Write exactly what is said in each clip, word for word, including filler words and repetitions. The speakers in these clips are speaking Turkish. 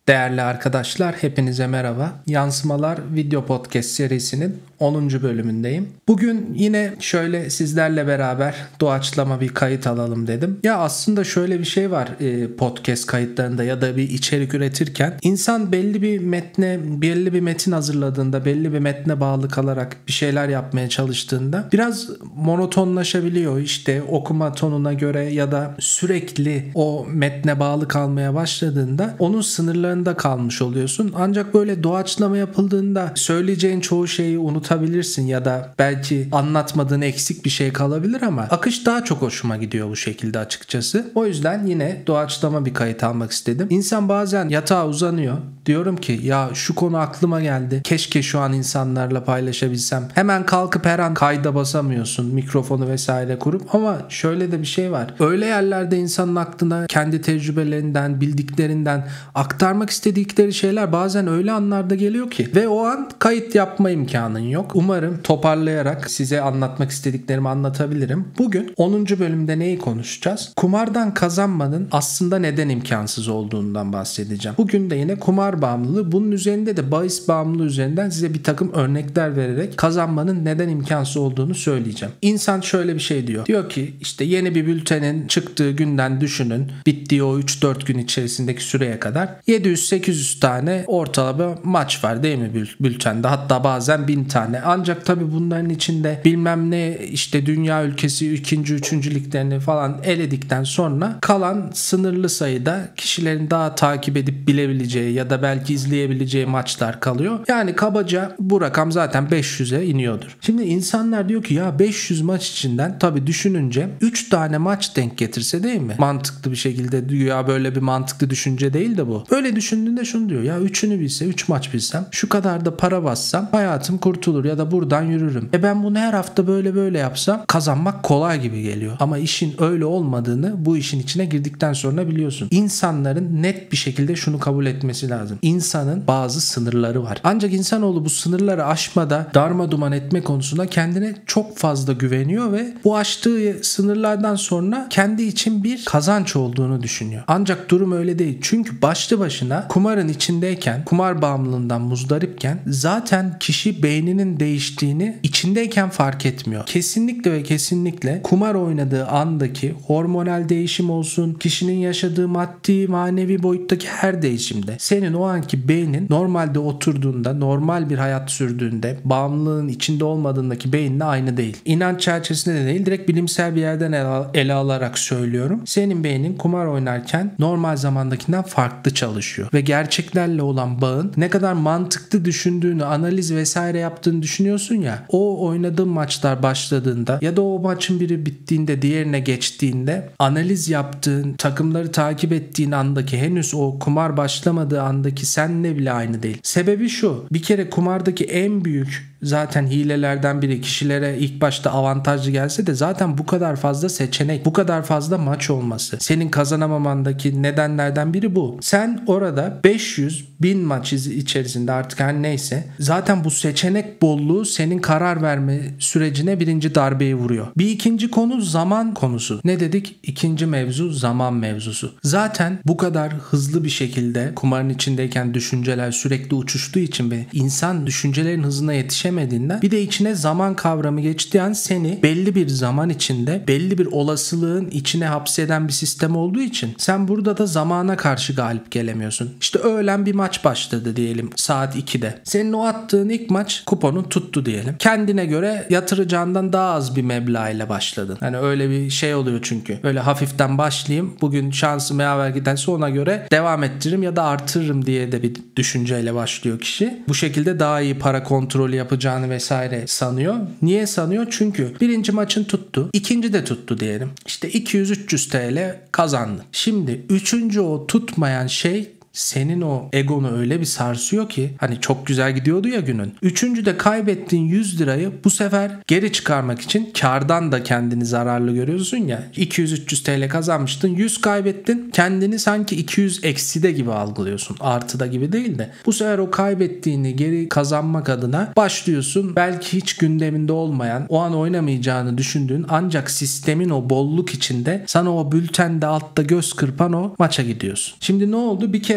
Değerli arkadaşlar, hepinize merhaba. Yansımalar video podcast serisinin onuncu bölümündeyim. Bugün yine şöyle sizlerle beraber doğaçlama bir kayıt alalım dedim. Ya aslında şöyle bir şey var podcast kayıtlarında ya da bir içerik üretirken insan belli bir metne, belli bir metin hazırladığında, belli bir metne bağlı kalarak bir şeyler yapmaya çalıştığında biraz monotonlaşabiliyor. İşte okuma tonuna göre ya da sürekli o metne bağlı kalmaya başladığında onun sınırlarında kalmış oluyorsun. Ancak böyle doğaçlama yapıldığında söyleyeceğin çoğu şeyi unutabilirsin ya da belki anlatmadığın eksik bir şey kalabilir ama akış daha çok hoşuma gidiyor bu şekilde açıkçası. O yüzden yine doğaçlama bir kayıt almak istedim. İnsan bazen yatağa uzanıyor. Diyorum ki ya şu konu aklıma geldi. Keşke şu an insanlarla paylaşabilsem. Hemen kalkıp her an kayda basamıyorsun. Mikrofonu vesaire kurup ama şöyle de bir şey var. Öyle yerlerde insanın aklına kendi tecrübelerinden, bildiklerinden aktarmak istedikleri şeyler bazen öyle anlarda geliyor ki ve o an kayıt yapma imkanın yok. Umarım toparlayarak size anlatmak istediklerimi anlatabilirim. Bugün onuncu bölümde neyi konuşacağız? Kumardan kazanmanın aslında neden imkansız olduğundan bahsedeceğim. Bugün de yine kumar bağımlılığı, bunun üzerinde de bahis bağımlılığı üzerinden size bir takım örnekler vererek kazanmanın neden imkansız olduğunu söyleyeceğim. İnsan şöyle bir şey diyor. Diyor ki işte yeni bir bültenin çıktığı günden düşünün. Bittiği o üç dört gün içerisindeki süreye kadar yedi yüz sekiz yüz tane ortalama maç var değil mi bültende? Hatta bazen bin tane. Ancak tabii bunların içinde bilmem ne işte dünya ülkesi ikinci üçüncü liglerini falan eledikten sonra kalan sınırlı sayıda kişilerin daha takip edip bilebileceği ya da belki izleyebileceği maçlar kalıyor. Yani kabaca bu rakam zaten beş yüze iniyordur. Şimdi insanlar diyor ki ya beş yüz maç içinden tabii düşününce üç tane maç denk getirse değil mi? Mantıklı bir şekilde diyor ya, böyle bir mantıklı düşünce değil de bu. Böyle düşündüğünde şunu diyor ya üçünü bilse, üç maç bilsem, şu kadar da para bassam hayatım kurtulur ya da buradan yürürüm. E ben bunu her hafta böyle böyle yapsam kazanmak kolay gibi geliyor. Ama işin öyle olmadığını bu işin içine girdikten sonra biliyorsun. İnsanların net bir şekilde şunu kabul etmesi lazım. İnsanın bazı sınırları var. Ancak insanoğlu bu sınırları aşmada darmaduman etme konusunda kendine çok fazla güveniyor ve bu aştığı sınırlardan sonra kendi için bir kazanç olduğunu düşünüyor. Ancak durum öyle değil. Çünkü başlı başına kumarın içindeyken, kumar bağımlılığından muzdaripken zaten kişi beyninin değiştiğini içindeyken fark etmiyor. Kesinlikle ve kesinlikle kumar oynadığı andaki hormonal değişim olsun, kişinin yaşadığı maddi, manevi boyuttaki her değişimde senin o anki beynin normalde oturduğunda, normal bir hayat sürdüğünde, bağımlılığın içinde olmadığındaki beyninle aynı değil. İnanç çerçevesinde de değil, direkt bilimsel bir yerden ele, ele alarak söylüyorum. Senin beynin kumar oynarken normal zamandakinden farklı çalışıyor ve gerçeklerle olan bağın ne kadar mantıklı düşündüğünü, analiz vesaire yaptığını düşünüyorsun ya, o oynadığın maçlar başladığında ya da o maçın biri bittiğinde diğerine geçtiğinde analiz yaptığın, takımları takip ettiğin andaki henüz o kumar başlamadığı andaki senle bile aynı değil. Sebebi şu: bir kere kumardaki en büyük zaten hilelerden biri, kişilere ilk başta avantajlı gelse de zaten bu kadar fazla seçenek, bu kadar fazla maç olması. Senin kazanamamandaki nedenlerden biri bu. Sen orada beş yüz bin maç içerisinde artık her neyse zaten bu seçenek bolluğu senin karar verme sürecine birinci darbeyi vuruyor. Bir ikinci konu zaman konusu. Ne dedik? İkinci mevzu zaman mevzusu. Zaten bu kadar hızlı bir şekilde kumarın içindeyken düşünceler sürekli uçuştuğu için ve insan düşüncelerin hızına yetişemediğinden bir de içine zaman kavramı geçtiği an seni belli bir zaman içinde belli bir olasılığın içine hapseden bir sistem olduğu için sen burada da zamana karşı galip gelemiyorsun. İşte öğlen bir maç başladı diyelim saat ikide. Senin o attığın ilk maç kuponun tuttu diyelim. Kendine göre yatıracağından daha az bir meblağ ile başladın. Hani öyle bir şey oluyor çünkü. Öyle hafiften başlayayım. Bugün şansım yaver giderse ona göre devam ettiririm ya da artırırım diye de bir düşünceyle başlıyor kişi. Bu şekilde daha iyi para kontrolü yapacağını vesaire sanıyor. Niye sanıyor? Çünkü birinci maçın tuttu. İkinci de tuttu diyelim. İşte iki yüz üç yüz TL kazandın. Şimdi üçüncü o tutmayan şey senin o egonu öyle bir sarsıyor ki hani çok güzel gidiyordu ya günün. Üçüncüde kaybettiğin yüz lirayı bu sefer geri çıkarmak için kardan da kendini zararlı görüyorsun ya. iki yüz üç yüz TL kazanmıştın, yüz kaybettin. Kendini sanki iki yüz ekside gibi algılıyorsun. Artıda gibi değil de. Bu sefer o kaybettiğini geri kazanmak adına başlıyorsun. Belki hiç gündeminde olmayan, o an oynamayacağını düşündüğün ancak sistemin o bolluk içinde sana o bültende altta göz kırpan o maça gidiyorsun. Şimdi ne oldu? Bir kere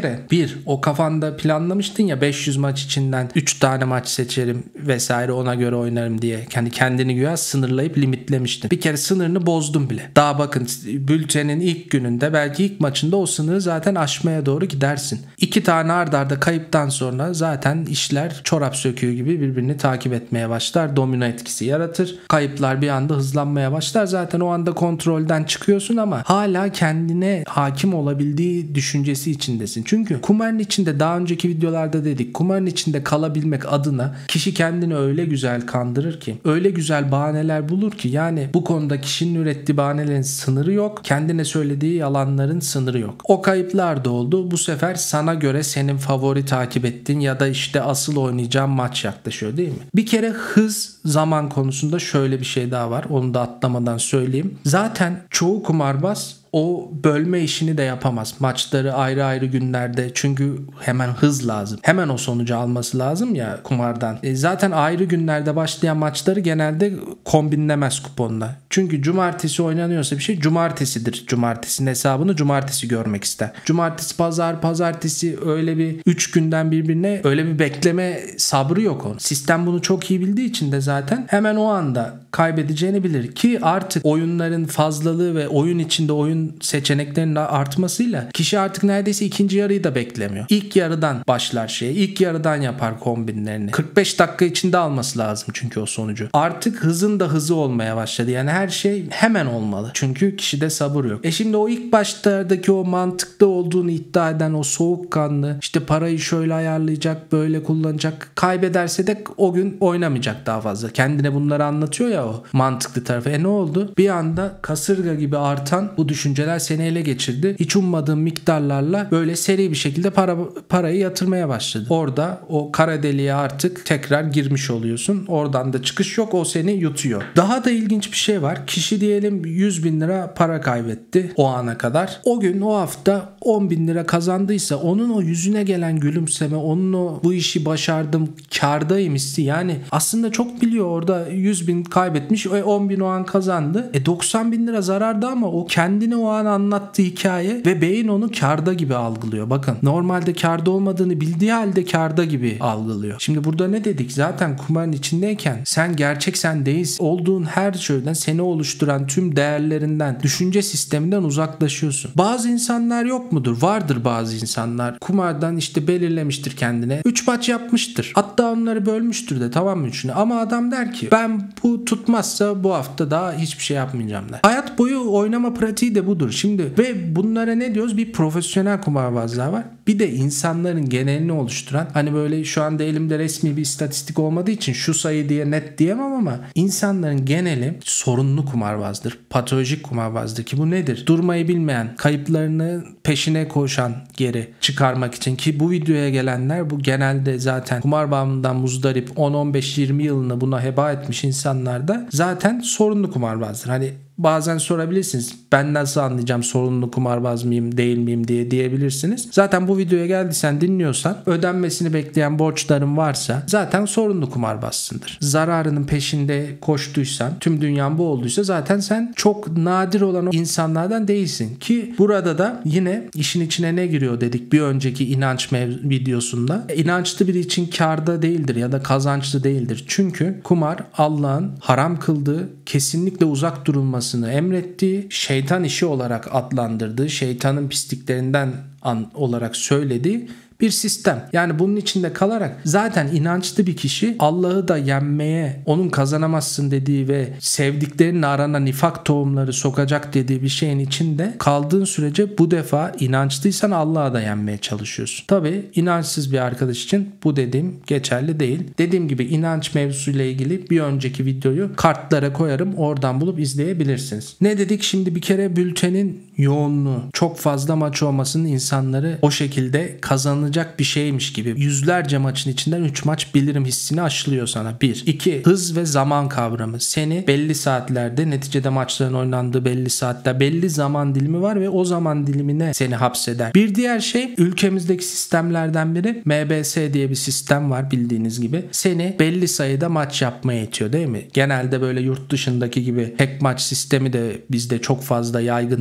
kere bir o kafanda planlamıştın ya beş yüz maç içinden üç tane maç seçerim vesaire ona göre oynarım diye. Kendi kendini güya sınırlayıp limitlemiştin. Bir kere sınırını bozdun bile. Daha bakın bültenin ilk gününde belki ilk maçında o sınırı zaten aşmaya doğru gidersin. İki tane ard arda kayıptan sonra zaten işler çorap söküğü gibi birbirini takip etmeye başlar. Domino etkisi yaratır. Kayıplar bir anda hızlanmaya başlar. Zaten o anda kontrolden çıkıyorsun ama hala kendine hakim olabildiği düşüncesi içindesin. Çünkü kumarın içinde daha önceki videolarda dedik. Kumarın içinde kalabilmek adına kişi kendini öyle güzel kandırır ki, öyle güzel bahaneler bulur ki yani bu konuda kişinin ürettiği bahanelerin sınırı yok. Kendine söylediği yalanların sınırı yok. O kayıplar da oldu. Bu sefer sana göre senin favori takip ettiğin ya da işte asıl oynayacağın maç yaklaşıyor değil mi? Bir kere hız zaman konusunda şöyle bir şey daha var. Onu da atlamadan söyleyeyim. Zaten çoğu kumarbaz o bölme işini de yapamaz. Maçları ayrı ayrı günlerde çünkü hemen hız lazım. Hemen o sonucu alması lazım ya kumardan. E zaten ayrı günlerde başlayan maçları genelde kombinlemez kuponla. Çünkü cumartesi oynanıyorsa bir şey cumartesidir. Cumartesinin hesabını cumartesi görmek ister. Cumartesi, pazar, pazartesi öyle bir üç günden birbirine öyle bir bekleme sabrı yok onun. Sistem bunu çok iyi bildiği için de zaten hemen o anda kaybedeceğini bilir ki artık oyunların fazlalığı ve oyun içinde oyun seçeneklerinin artmasıyla kişi artık neredeyse ikinci yarıyı da beklemiyor. İlk yarıdan başlar şeye. İlk yarıdan yapar kombinlerini. kırk beş dakika içinde alması lazım çünkü o sonucu. Artık hızın da hızı olmaya başladı. Yani her şey hemen olmalı. Çünkü kişide sabır yok. E şimdi o ilk başlardaki o mantıklı olduğunu iddia eden o soğukkanlı işte parayı şöyle ayarlayacak, böyle kullanacak. Kaybederse de o gün oynamayacak daha fazla. Kendine bunları anlatıyor ya o mantıklı tarafı. E ne oldu? Bir anda kasırga gibi artan bu düşünceler seni ele geçirdi. Hiç ummadığın miktarlarla böyle seri bir şekilde para parayı yatırmaya başladı. Orada o kara deliğe artık tekrar girmiş oluyorsun. Oradan da çıkış yok. O seni yutuyor. Daha da ilginç bir şey var. Kişi diyelim yüz bin lira para kaybetti o ana kadar. O gün o hafta on bin lira kazandıysa onun o yüzüne gelen gülümseme, onun o bu işi başardım, kârdayım hissi yani aslında çok biliyor orada yüz bin kaybetmiş ve on bin o an kazandı. E doksan bin lira zararda ama o kendini o an anlattığı hikaye ve beyin onu kârda gibi algılıyor. Bakın normalde kârda olmadığını bildiği halde kârda gibi algılıyor. Şimdi burada ne dedik? Zaten kumarın içindeyken sen gerçek sen değilsin. Olduğun her şeyden seni oluşturan tüm değerlerinden, düşünce sisteminden uzaklaşıyorsun. Bazı insanlar yok mudur? Vardır bazı insanlar. Kumardan işte belirlemiştir kendine. üç maç yapmıştır. Hatta onları bölmüştür de tamam mı üçünü? Ama adam der ki ben bu tutmazsa bu hafta daha hiçbir şey yapmayacağım der. Hayat boyu oynama pratiği de budur. Şimdi ve bunlara ne diyoruz? Bir profesyonel kumarbazlar var. Bir de insanların genelini oluşturan hani böyle şu anda elimde resmi bir istatistik olmadığı için şu sayı diye net diyemem ama insanların geneli sorunlu kumarbazdır. Patolojik kumarbazdır ki bu nedir? Durmayı bilmeyen, kayıplarını peşine koşan geri çıkarmak için ki bu videoya gelenler bu genelde zaten kumar bağımlılığından muzdarip on on beş yirmi yılını buna heba etmiş insanlar da zaten sorunlu kumarbazdır. Hani bazen sorabilirsiniz. Ben nasıl anlayacağım sorunlu kumarbaz mıyım değil miyim diye diyebilirsiniz. Zaten bu videoya geldiysen dinliyorsan ödenmesini bekleyen borçların varsa zaten sorunlu kumarbazsındır. Zararının peşinde koştuysan tüm dünyan bu olduysa zaten sen çok nadir olan o insanlardan değilsin. Ki burada da yine işin içine ne giriyor dedik bir önceki inanç mev- videosunda. İnançlı biri için kârda değildir ya da kazançlı değildir. Çünkü kumar Allah'ın haram kıldığı kesinlikle uzak durulması emrettiği, şeytan işi olarak adlandırdığı, şeytanın pisliklerinden an olarak söylediği bir sistem. Yani bunun içinde kalarak zaten inançlı bir kişi Allah'ı da yenmeye, onun kazanamazsın dediği ve sevdiklerinin arana nifak tohumları sokacak dediği bir şeyin içinde kaldığın sürece bu defa inançlıysan Allah'a da yenmeye çalışıyorsun. Tabii inançsız bir arkadaş için bu dediğim geçerli değil. Dediğim gibi inanç mevzusuyla ilgili bir önceki videoyu kartlara koyarım. Oradan bulup izleyebilirsiniz. Ne dedik? Şimdi bir kere bültenin yoğunluğu, çok fazla maç olmasının insanları o şekilde kazanacak bir şeymiş gibi yüzlerce maçın içinden üç maç bilirim hissini aşılıyor sana. bir. iki. Hız ve zaman kavramı. Seni belli saatlerde neticede maçların oynandığı belli saatler belli zaman dilimi var ve o zaman dilimine seni hapseder. Bir diğer şey ülkemizdeki sistemlerden biri M B S diye bir sistem var bildiğiniz gibi. Seni belli sayıda maç yapmaya itiyor değil mi? Genelde böyle yurt dışındaki gibi tek maç sistemi de bizde çok fazla yaygın değil ve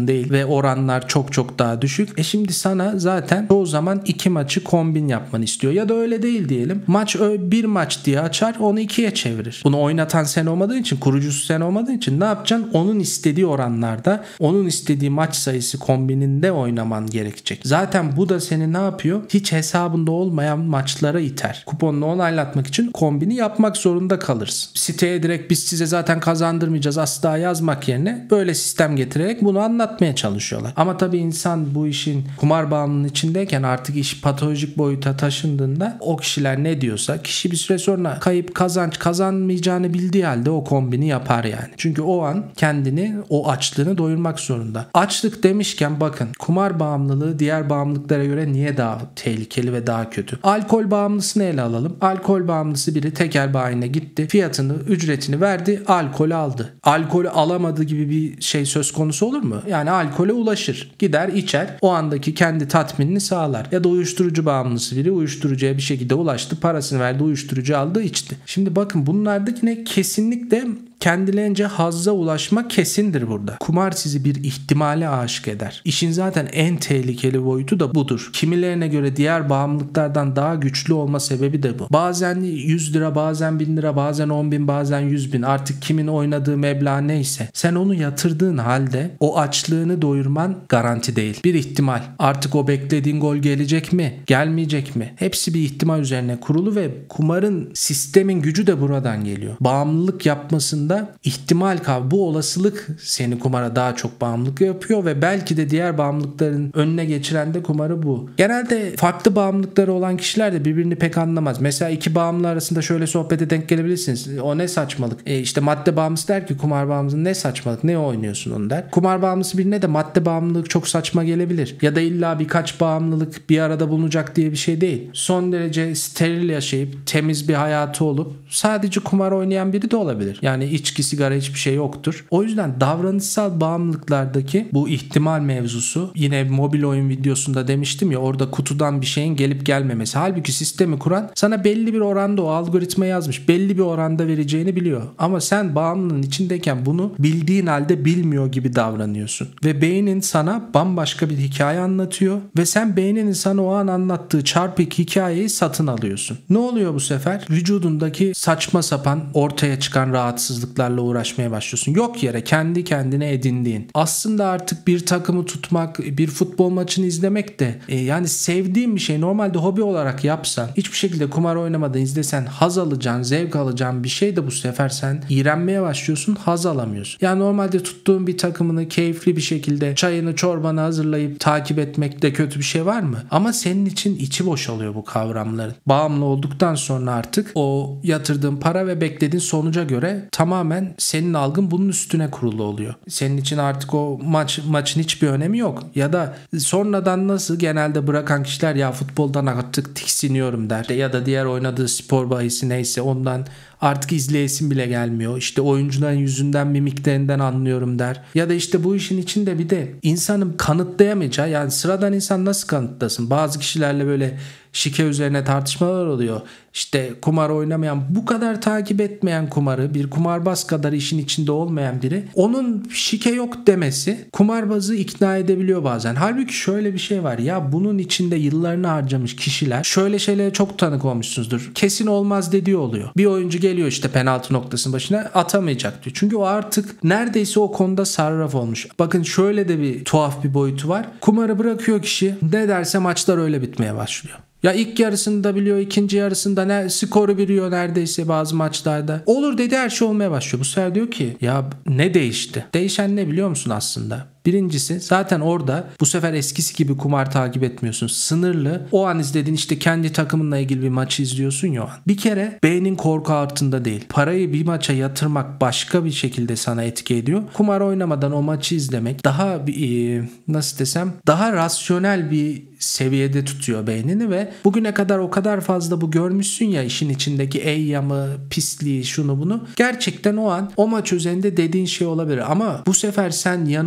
ve oranlar çok çok daha düşük. E şimdi sana zaten çoğu zaman iki maçı kombin yapmanı istiyor. Ya da öyle değil diyelim. Maç bir maç diye açar, onu ikiye çevirir. Bunu oynatan sen olmadığın için, kurucusu sen olmadığın için ne yapacaksın? Onun istediği oranlarda, onun istediği maç sayısı kombininde oynaman gerekecek. Zaten bu da seni ne yapıyor? Hiç hesabında olmayan maçlara iter. Kuponunu onaylatmak için kombini yapmak zorunda kalırsın. Siteye direkt biz size zaten kazandırmayacağız asla yazmak yerine böyle sistem getirerek bunu anlatmaya çalışıyorlar. Ama tabii insan bu işin kumar bağımlılığının içindeyken artık iş patolojik boyuta taşındığında o kişiler ne diyorsa kişi bir süre sonra kayıp kazanç kazanmayacağını bildiği halde o kombini yapar yani. Çünkü o an kendini, o açlığını doyurmak zorunda. Açlık demişken bakın, kumar bağımlılığı diğer bağımlılıklara göre niye daha tehlikeli ve daha kötü? Alkol bağımlısını ele alalım. Alkol bağımlısı biri tekel bayine gitti. Fiyatını, ücretini verdi. Alkolü aldı. Alkolü alamadığı gibi bir şey söz konusu olur mu? Yani alkole ulaşır. Gider içer. O andaki kendi tatminini sağlar. Ya da uyuşturucu bağımlısı biri uyuşturucuya bir şekilde ulaştı. Parasını verdi. Uyuşturucu aldı, içti. Şimdi bakın, bunlardaki ne? Kesinlikle kendilerince hazza ulaşmak kesindir burada. Kumar sizi bir ihtimale aşık eder. İşin zaten en tehlikeli boyutu da budur. Kimilerine göre diğer bağımlılıklardan daha güçlü olma sebebi de bu. Bazen yüz lira, bazen bin lira, bazen on bin, bazen yüz bin, artık kimin oynadığı meblağ neyse, sen onu yatırdığın halde o açlığını doyurman garanti değil. Bir ihtimal. Artık o beklediğin gol gelecek mi? Gelmeyecek mi? Hepsi bir ihtimal üzerine kurulu ve kumarın, sistemin gücü de buradan geliyor. Bağımlılık yapmasında ihtimal kal. Bu olasılık seni kumara daha çok bağımlılık yapıyor ve belki de diğer bağımlılıkların önüne geçiren de kumarı bu. Genelde farklı bağımlılıkları olan kişiler de birbirini pek anlamaz. Mesela iki bağımlı arasında şöyle sohbete denk gelebilirsiniz. O ne saçmalık. E işte madde bağımlısı der ki kumar bağımlısı ne saçmalık, ne oynuyorsun onu der. Kumar bağımlısı birine de madde bağımlılık çok saçma gelebilir. Ya da illa birkaç bağımlılık bir arada bulunacak diye bir şey değil. Son derece steril yaşayıp temiz bir hayatı olup sadece kumar oynayan biri de olabilir. Yani İçki, sigara, hiçbir şey yoktur. O yüzden davranışsal bağımlılıklardaki bu ihtimal mevzusu, yine mobil oyun videosunda demiştim ya, orada kutudan bir şeyin gelip gelmemesi. Halbuki sistemi kuran sana belli bir oranda o algoritma yazmış. Belli bir oranda vereceğini biliyor. Ama sen bağımlılığın içindeyken bunu bildiğin halde bilmiyor gibi davranıyorsun. Ve beynin sana bambaşka bir hikaye anlatıyor ve sen beyninin sana o an anlattığı çarpık hikayeyi satın alıyorsun. Ne oluyor bu sefer? Vücudundaki saçma sapan ortaya çıkan rahatsızlık uğraşmaya başlıyorsun. Yok yere kendi kendine edindiğin. Aslında artık bir takımı tutmak, bir futbol maçını izlemek de e, yani sevdiğin bir şey. Normalde hobi olarak yapsan, hiçbir şekilde kumar oynamadan izlesen haz alacağın, zevk alacağın bir şey de bu sefer sen iğrenmeye başlıyorsun, haz alamıyorsun. Yani normalde tuttuğun bir takımını keyifli bir şekilde çayını, çorbanı hazırlayıp takip etmekte kötü bir şey var mı? Ama senin için içi boşalıyor bu kavramların. Bağımlı olduktan sonra artık o yatırdığın para ve beklediğin sonuca göre tamamen senin algın bunun üstüne kurulu oluyor. Senin için artık o maç maçın hiçbir önemi yok. Ya da sonradan nasıl genelde bırakan kişiler ya futboldan artık tiksiniyorum der. Ya da diğer oynadığı spor bahisi neyse ondan artık izleyesim bile gelmiyor. İşte oyuncuların yüzünden, mimiklerinden anlıyorum der. Ya da işte bu işin içinde bir de insanın kanıtlayamayacağı, yani sıradan insan nasıl kanıtlasın? Bazı kişilerle böyle şike üzerine tartışmalar oluyor. İşte kumar oynamayan, bu kadar takip etmeyen kumarı, bir kumarbaz kadar işin içinde olmayan biri, onun şike yok demesi kumarbazı ikna edebiliyor bazen. Halbuki şöyle bir şey var ya, bunun içinde yıllarını harcamış kişiler şöyle şeylere çok tanık olmuşsunuzdur. Kesin olmaz dediği oluyor. Bir oyuncu geliyor işte penaltı noktasının başına, atamayacak diyor. Çünkü o artık neredeyse o konuda sarraf olmuş. Bakın şöyle de bir tuhaf bir boyutu var. Kumarı bırakıyor kişi, ne derse maçlar öyle bitmeye başlıyor. Ya ilk yarısında biliyor, ikinci yarısında ne, skoru biliyor neredeyse bazı maçlarda. Olur dedi, her şey olmaya başlıyor. Bu sefer diyor ki ya ne değişti? Değişen ne biliyor musun aslında? Birincisi, zaten orada bu sefer eskisi gibi kumar takip etmiyorsun. Sınırlı. O an izlediğin işte kendi takımınla ilgili bir maçı izliyorsun ya o an. Bir kere beynin korku altında değil. Parayı bir maça yatırmak başka bir şekilde sana etki ediyor. Kumar oynamadan o maçı izlemek daha e, nasıl desem daha rasyonel bir seviyede tutuyor beynini ve bugüne kadar o kadar fazla bu görmüşsün ya, işin içindeki eyyamı, pisliği, şunu bunu. Gerçekten o an o maç üzerinde dediğin şey olabilir ama bu sefer sen yanıldığında,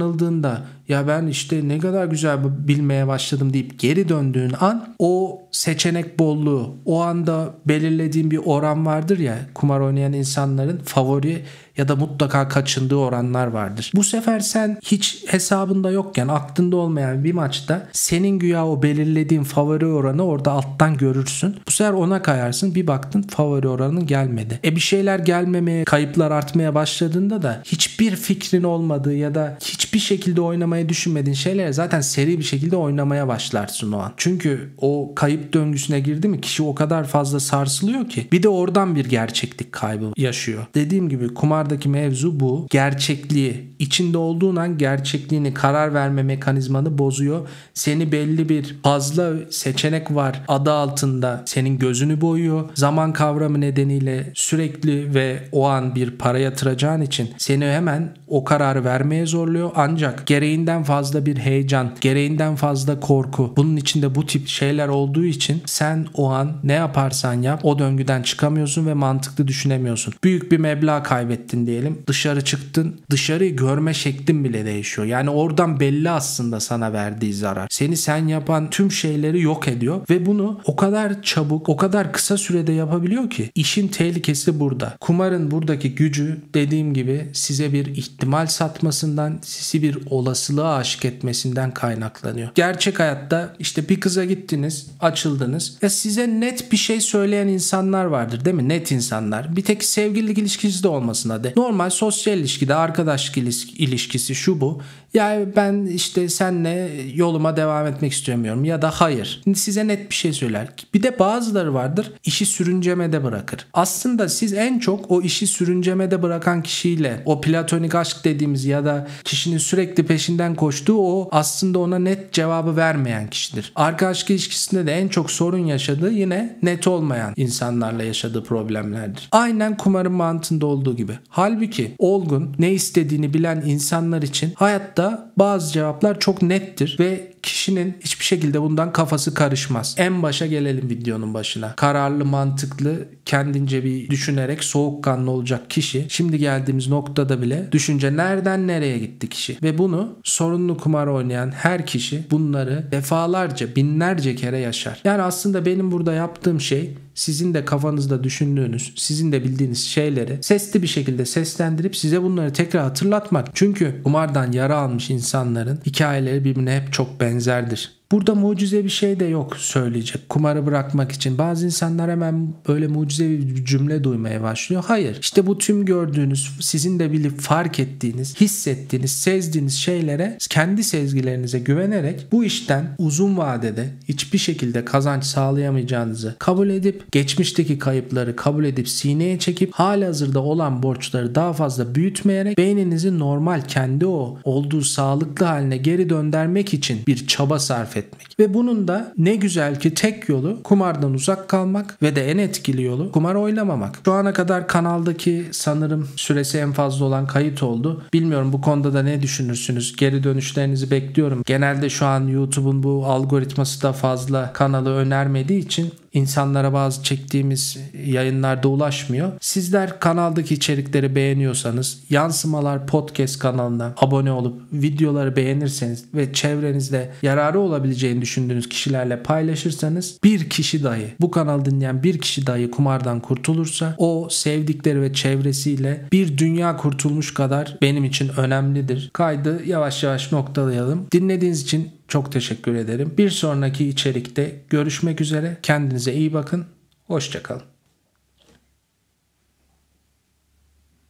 anda ya ben işte ne kadar güzel bilmeye başladım deyip geri döndüğün an o seçenek bolluğu, o anda belirlediğin bir oran vardır ya, kumar oynayan insanların favori ya da mutlaka kaçındığı oranlar vardır. Bu sefer sen hiç hesabında yokken, aklında olmayan bir maçta senin güya o belirlediğin favori oranı orada alttan görürsün. Bu sefer ona kayarsın, bir baktın favori oranın gelmedi. E bir şeyler gelmemeye, kayıplar artmaya başladığında da hiçbir fikrin olmadığı ya da hiçbir şekilde oynamayı düşünmediğin şeylere zaten seri bir şekilde oynamaya başlarsın o an. Çünkü o kayıp döngüsüne girdi mi kişi o kadar fazla sarsılıyor ki bir de oradan bir gerçeklik kaybı yaşıyor. Dediğim gibi kumardaki mevzu bu. Gerçekliği, içinde olduğun an gerçekliğini, karar verme mekanizmanı bozuyor. Seni belli bir fazla seçenek var adı altında senin gözünü boyuyor. Zaman kavramı nedeniyle sürekli ve o an bir para yatıracağın için seni hemen o kararı vermeye zorluyor. Ancak gereğinden fazla bir heyecan, gereğinden fazla korku, bunun içinde bu tip şeyler olduğu için sen o an ne yaparsan yap o döngüden çıkamıyorsun ve mantıklı düşünemiyorsun. Büyük bir meblağ kaybettin diyelim. Dışarı çıktın. Dışarıyı görme şeklin bile değişiyor. Yani oradan belli aslında sana verdiği zarar. Seni sen yapan tüm şeyleri yok ediyor ve bunu o kadar çabuk, o kadar kısa sürede yapabiliyor ki işin tehlikesi burada. Kumarın buradaki gücü dediğim gibi size bir ihtimal satmasından, sizi bir olasılığa aşık etmesinden kaynaklanıyor. Gerçek hayatta işte bir kıza gittiniz, açıldınız. Ya size net bir şey söyleyen insanlar vardır değil mi? Net insanlar. Bir tek sevgililik ilişkisi de olmasın hadi. Normal sosyal ilişkide, arkadaşlık ilişkisi şu bu. Ya ben işte seninle yoluma devam etmek istemiyorum ya da hayır. Size net bir şey söyler. Bir de bazıları vardır işi sürüncemede bırakır. Aslında siz en çok o işi sürüncemede bırakan kişiyle o platonik aşk dediğimiz ya da kişinin sürekli peşinden koştuğu o aslında ona net cevabı vermeyen kişidir. Arkadaşlık ilişkisinde de en çok sorun yaşadığı yine net olmayan insanlarla yaşadığı problemlerdir. Aynen kumarın mantığında olduğu gibi. Halbuki olgun, ne istediğini bilen insanlar için hayatta bazı cevaplar çok nettir ve kişinin hiçbir şekilde bundan kafası karışmaz. En başa gelelim videonun başına. Kararlı, mantıklı, kendince bir düşünerek soğukkanlı olacak kişi şimdi geldiğimiz noktada bile düşünce nereden nereye gitti kişi. Ve bunu sorunlu kumar oynayan her kişi bunları defalarca, binlerce kere yaşar. Yani aslında benim burada yaptığım şey sizin de kafanızda düşündüğünüz, sizin de bildiğiniz şeyleri sesli bir şekilde seslendirip size bunları tekrar hatırlatmak. Çünkü kumardan yara almış insanların hikayeleri birbirine hep çok benzerdir. Burada mucize bir şey de yok söyleyecek. Kumarı bırakmak için bazı insanlar hemen böyle mucizevi bir cümle duymaya başlıyor. Hayır. İşte bu tüm gördüğünüz, sizin de bilip fark ettiğiniz, hissettiğiniz, sezdiğiniz şeylere, kendi sezgilerinize güvenerek bu işten uzun vadede hiçbir şekilde kazanç sağlayamayacağınızı kabul edip, geçmişteki kayıpları kabul edip sineye çekip halihazırda olan borçları daha fazla büyütmeyerek beyninizi normal, kendi o olduğu sağlıklı haline geri döndürmek için bir çaba sarf etmek. Ve bunun da ne güzel ki tek yolu kumardan uzak kalmak ve de en etkili yolu kumar oynamamak. Şu ana kadar kanaldaki sanırım süresi en fazla olan kayıt oldu. Bilmiyorum bu konuda da ne düşünürsünüz? Geri dönüşlerinizi bekliyorum. Genelde şu an YouTube'un bu algoritması da fazla kanalı önermediği için insanlara bazı çektiğimiz yayınlarda ulaşmıyor. Sizler kanaldaki içerikleri beğeniyorsanız Yansımalar Podcast kanalına abone olup videoları beğenirseniz ve çevrenizde yararı olabileceğini düşündüğünüz kişilerle paylaşırsanız bir kişi dahi, bu kanalı dinleyen bir kişi dahi kumardan kurtulursa o sevdikleri ve çevresiyle bir dünya kurtulmuş kadar benim için önemlidir. Kaydı yavaş yavaş noktalayalım. Dinlediğiniz için çok teşekkür ederim. Bir sonraki içerikte görüşmek üzere. Kendinize iyi bakın. Hoşça kalın.